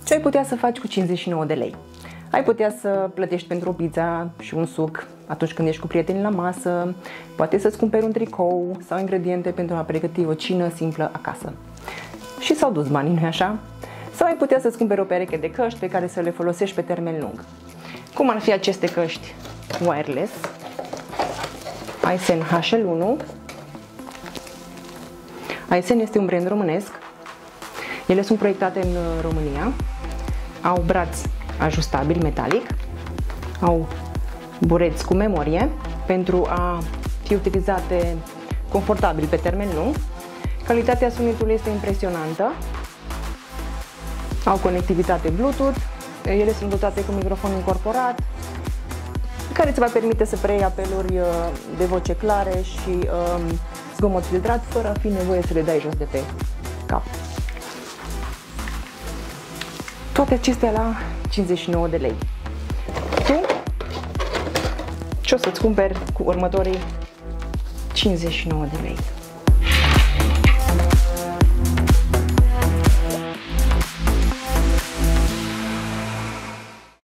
ce ai putea să faci cu 59 de lei? Ai putea să plătești pentru o pizza și un suc atunci când ești cu prietenii la masă, poate să-ți cumperi un tricou sau ingrediente pentru a pregăti o cină simplă acasă. Și s-au dus banii, nu-i așa? Sau ai putea să-ți cumperi o pereche de căști pe care să le folosești pe termen lung. Cum ar fi aceste căști wireless, Aysen HL1. Aysen este un brand românesc. Ele sunt proiectate în România. Au braț ajustabil metalic, au bureți cu memorie pentru a fi utilizate confortabil pe termen lung. Calitatea sunetului este impresionantă. Au conectivitate Bluetooth. Ele sunt dotate cu microfon incorporat, care îți va permite să preiei apeluri de voce clare și zgomot filtrat, fără a fi nevoie să le dai jos de pe cap. Toate acestea la 59 de lei. Tu ce o să-ți cumperi cu următorii 59 de lei?